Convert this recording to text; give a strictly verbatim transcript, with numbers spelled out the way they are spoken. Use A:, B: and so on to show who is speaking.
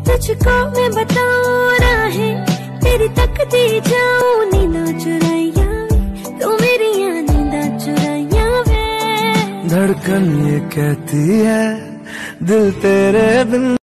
A: तुझको मैं बताऊं राहें तेरी तकती जाऊं, नींदा चुराइया तू मेरी नींदा चुराइया वे।
B: धड़कन ये कहती है दिल तेरे बिन